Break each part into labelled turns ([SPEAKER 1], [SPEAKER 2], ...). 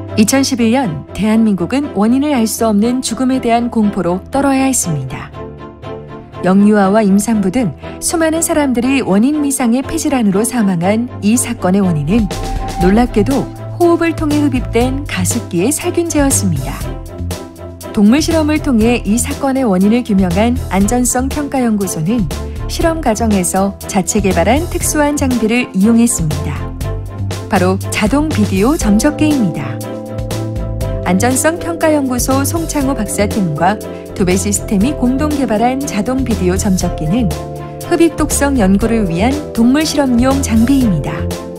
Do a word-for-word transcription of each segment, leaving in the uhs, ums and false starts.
[SPEAKER 1] 이천십일 년 대한민국은 원인을 알 수 없는 죽음에 대한 공포로 떨어야 했습니다. 영유아와 임산부 등 수많은 사람들이 원인 미상의 폐질환으로 사망한 이 사건의 원인은 놀랍게도 호흡을 통해 흡입된 가습기의 살균제였습니다. 동물 실험을 통해 이 사건의 원인을 규명한 안전성평가연구소는 실험 과정에서 자체 개발한 특수한 장비를 이용했습니다. 바로 자동 비디오 점적기입니다. 안전성평가연구소 송창호 박사팀과 도배시스템이 공동 개발한 자동 비디오 점적기는 흡입 독성 연구를 위한 동물 실험용 장비입니다.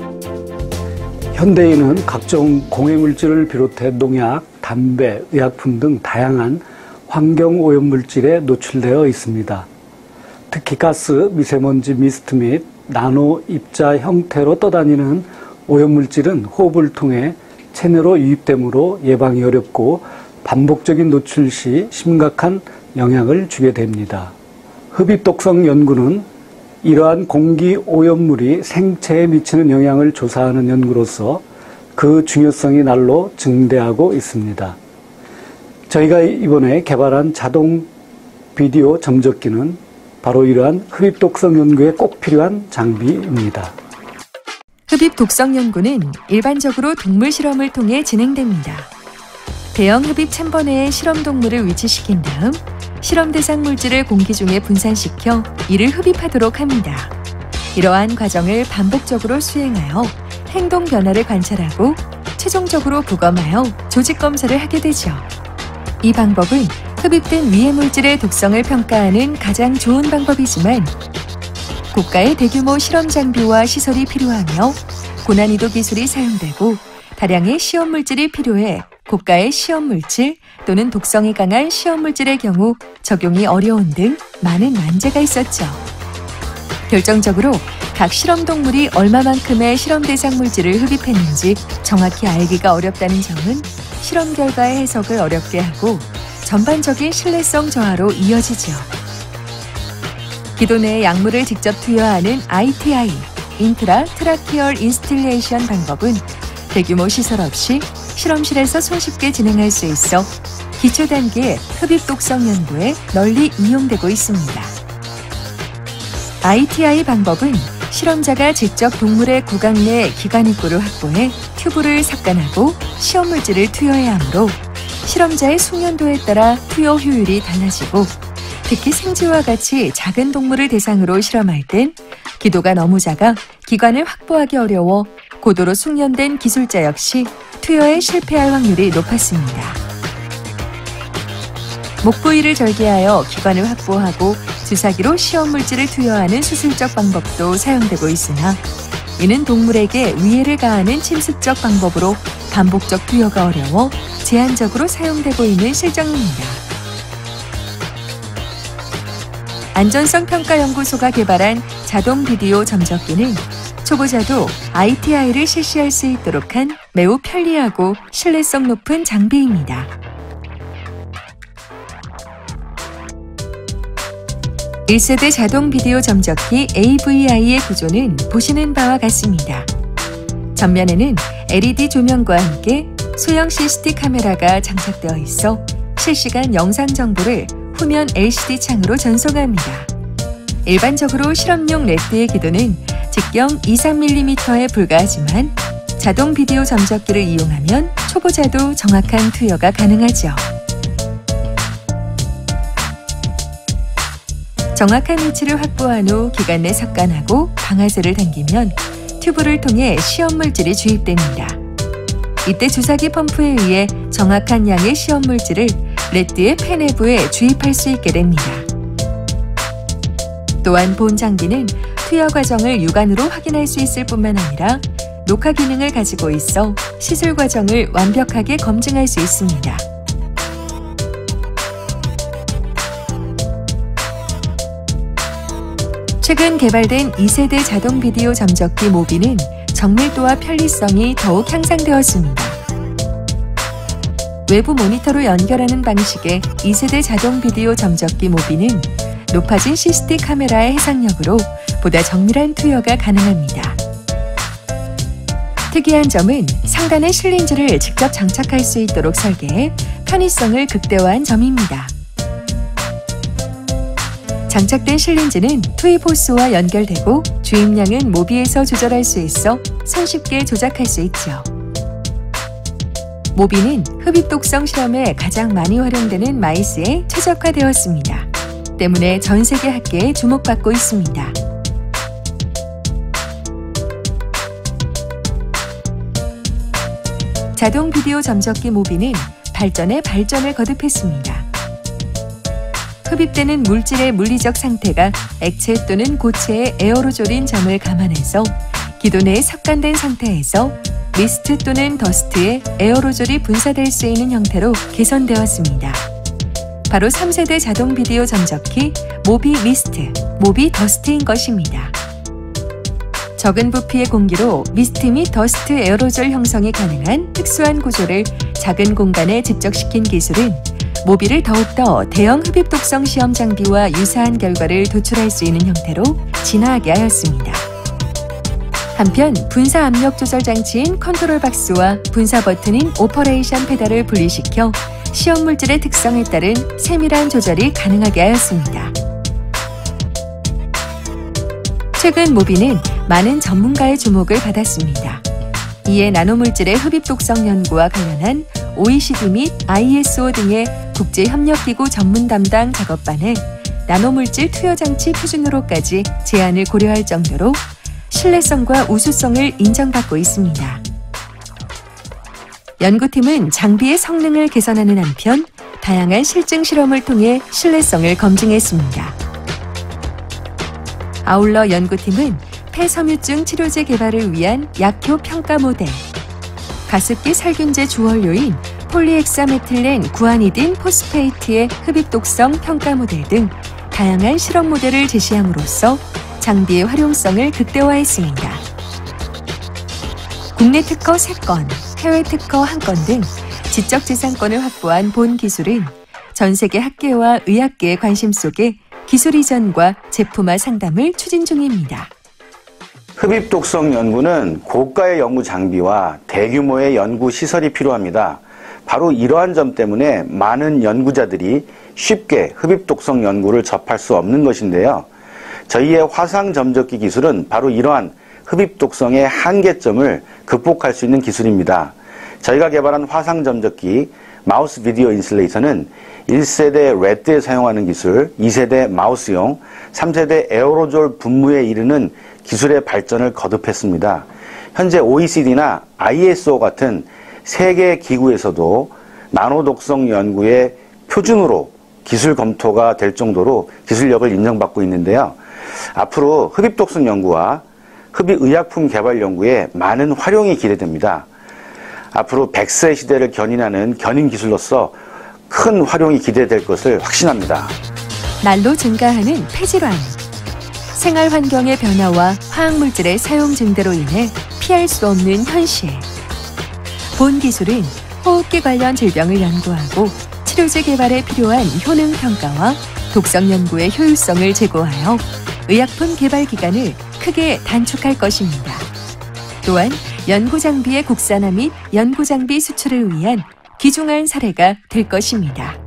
[SPEAKER 2] 현대인은 각종 공해물질을 비롯해 농약, 담배, 의약품 등 다양한 환경오염물질에 노출되어 있습니다. 특히 가스, 미세먼지, 미스트 및 나노 입자 형태로 떠다니는 오염물질은 호흡을 통해 체내로 유입되므로 예방이 어렵고 반복적인 노출 시 심각한 영향을 주게 됩니다. 흡입 독성 연구는 이러한 공기 오염물이 생체에 미치는 영향을 조사하는 연구로서 그 중요성이 날로 증대하고 있습니다. 저희가 이번에 개발한 자동 비디오 점적기는 바로 이러한 흡입 독성 연구에 꼭 필요한 장비입니다.
[SPEAKER 1] 흡입 독성 연구는 일반적으로 동물 실험을 통해 진행됩니다. 대형 흡입 챔버 내에 실험 동물을 위치시킨 다음 실험 대상 물질을 공기 중에 분산시켜 이를 흡입하도록 합니다. 이러한 과정을 반복적으로 수행하여 행동 변화를 관찰하고 최종적으로 부검하여 조직 검사를 하게 되죠. 이 방법은 흡입된 위해 물질의 독성을 평가하는 가장 좋은 방법이지만 고가의 대규모 실험 장비와 시설이 필요하며 고난이도 기술이 사용되고 다량의 시험 물질이 필요해 고가의 시험 물질 또는 독성이 강한 시험 물질의 경우 적용이 어려운 등 많은 난제가 있었죠. 결정적으로 각 실험 동물이 얼마만큼의 실험 대상 물질을 흡입했는지 정확히 알기가 어렵다는 점은 실험 결과의 해석을 어렵게 하고 전반적인 신뢰성 저하로 이어지죠. 기도 내에 약물을 직접 투여하는 아이티아이, 인트라 트라키얼 인스틸레이션 방법은 대규모 시설 없이 실험실에서 손쉽게 진행할 수 있어 기초 단계의 흡입 독성 연구에 널리 이용되고 있습니다. 아이티아이 방법은 실험자가 직접 동물의 구강 내 기관 입구를 확보해 튜브를 삭간하고 시험 물질을 투여해야 하므로 실험자의 숙련도에 따라 투여 효율이 달라지고 특히 생쥐와 같이 작은 동물을 대상으로 실험할 땐 기도가 너무 작아 기관을 확보하기 어려워 고도로 숙련된 기술자 역시 투여에 실패할 확률이 높았습니다. 목 부위를 절개하여 기관을 확보하고 주사기로 시험 물질을 투여하는 수술적 방법도 사용되고 있으나 이는 동물에게 위해를 가하는 침습적 방법으로 반복적 투여가 어려워 제한적으로 사용되고 있는 실정입니다. 안전성평가연구소가 개발한 자동 비디오 점적기는 초보자도 아이티아이를 실시할 수 있도록 한 매우 편리하고 신뢰성 높은 장비입니다. 일 세대 자동 비디오 점적기 에이브이아이의 구조는 보시는 바와 같습니다. 전면에는 엘이디 조명과 함께 소형 씨씨티 카메라가 장착되어 있어 실시간 영상 정보를 후면 엘시디 창으로 전송합니다. 일반적으로 실험용 레드의 기도는 직경 이, 삼 밀리미터에 불과하지만 자동 비디오 점적기를 이용하면 초보자도 정확한 투여가 가능하죠. 정확한 위치를 확보한 후 기관 내 삭간하고 방아쇠를 당기면 튜브를 통해 시험 물질이 주입됩니다. 이때 주사기 펌프에 의해 정확한 양의 시험 물질을 레드의 팬 내부에 주입할 수 있게 됩니다. 또한 본 장비는 투여 과정을 육안으로 확인할 수 있을 뿐만 아니라 녹화 기능을 가지고 있어 시술 과정을 완벽하게 검증할 수 있습니다. 최근 개발된 이 세대 자동 비디오 점적기 모비는 정밀도와 편리성이 더욱 향상되었습니다. 외부 모니터로 연결하는 방식의 이 세대 자동 비디오 점적기 모비는 높아진 씨씨티 카메라의 해상력으로 보다 정밀한 투여가 가능합니다. 특이한 점은 상단에 실린지를 직접 장착할 수 있도록 설계해 편의성을 극대화한 점입니다. 장착된 실린지는 투입 호스와 연결되고 주입량은 모비에서 조절할 수 있어 손쉽게 조작할 수 있죠. 모비는 흡입 독성 실험에 가장 많이 활용되는 마이스에 최적화되었습니다. 때문에 전 세계 학계에 주목받고 있습니다. 자동 비디오 점적기 모비는 발전에 발전을 거듭했습니다. 흡입되는 물질의 물리적 상태가 액체 또는 고체의 에어로졸인 점을 감안해서 기존에 삭간된 상태에서 미스트 또는 더스트에 에어로졸이 분사될 수 있는 형태로 개선되었습니다. 바로 삼 세대 자동 비디오 점적기 모비 미스트, 모비 더스트인 것입니다. 적은 부피의 공기로 미스트 및 더스트 에어로졸 형성이 가능한 특수한 구조를 작은 공간에 집적시킨 기술은 모비를 더욱더 대형 흡입 독성 시험 장비와 유사한 결과를 도출할 수 있는 형태로 진화하게 하였습니다. 한편 분사 압력 조절 장치인 컨트롤 박스와 분사 버튼인 오퍼레이션 페달을 분리시켜 시험 물질의 특성에 따른 세밀한 조절이 가능하게 하였습니다. 최근 모비는 많은 전문가의 주목을 받았습니다. 이에 나노물질의 흡입 독성 연구와 관련한 오이시디 및 아이에스오 등의 국제협력기구 전문 담당 작업반에 나노물질 투여 장치 표준으로까지 제한을 고려할 정도로 신뢰성과 우수성을 인정받고 있습니다. 연구팀은 장비의 성능을 개선하는 한편 다양한 실증 실험을 통해 신뢰성을 검증했습니다. 아울러 연구팀은 폐섬유증 치료제 개발을 위한 약효 평가 모델, 가습기 살균제 주원료인 폴리헥사메틸렌 구아니딘 포스페이트의 흡입 독성 평가 모델 등 다양한 실험 모델을 제시함으로써 장비의 활용성을 극대화했습니다. 국내 특허 세 건, 해외 특허 한 건 등 지적재산권을 확보한 본 기술은 전 세계 학계와 의학계의 관심 속에 기술 이전과 제품화 상담을 추진 중입니다.
[SPEAKER 3] 흡입 독성 연구는 고가의 연구 장비와 대규모의 연구 시설이 필요합니다. 바로 이러한 점 때문에 많은 연구자들이 쉽게 흡입 독성 연구를 접할 수 없는 것인데요. 저희의 화상 점적기 기술은 바로 이러한 흡입 독성의 한계점을 극복할 수 있는 기술입니다. 저희가 개발한 화상 점적기 마우스 비디오 인슐레이터는 일 세대 레드에 사용하는 기술, 이 세대 마우스용, 삼 세대 에어로졸 분무에 이르는 기술의 발전을 거듭했습니다. 현재 오이시디나 아이에스오 같은 세계 기구에서도 나노 독성 연구의 표준으로 기술 검토가 될 정도로 기술력을 인정받고 있는데요. 앞으로 흡입 독성 연구와 흡입 의약품 개발 연구에 많은 활용이 기대됩니다. 앞으로 백 세 시대를 견인하는 견인 기술로서 큰 활용이 기대될 것을 확신합니다.
[SPEAKER 1] 날로 증가하는 폐질환, 생활 환경의 변화와 화학물질의 사용 증대로 인해 피할 수 없는 현실. 본 기술은 호흡기 관련 질병을 연구하고 치료제 개발에 필요한 효능 평가와 독성 연구의 효율성을 제고하여 의약품 개발 기간을 크게 단축할 것입니다. 또한 연구장비의 국산화 및 연구장비 수출을 위한 귀중한 사례가 될 것입니다.